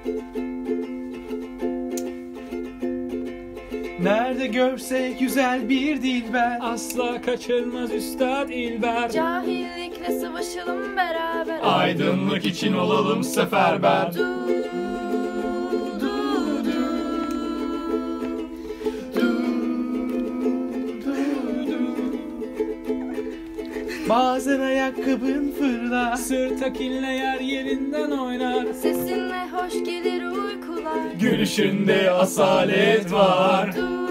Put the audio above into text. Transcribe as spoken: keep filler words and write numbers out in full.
Nerede görsek güzel bir dilber, asla kaçırmaz Üstad İlber. Cahillikle savaşalım beraber, Aydınlık için olalım seferber. Du, du, du. bazen ayakkabın fırlar, Sırta kinleyer yerinden oynar. Sesinle hoş gelir uykular, Gülüşünde asalet var. Du,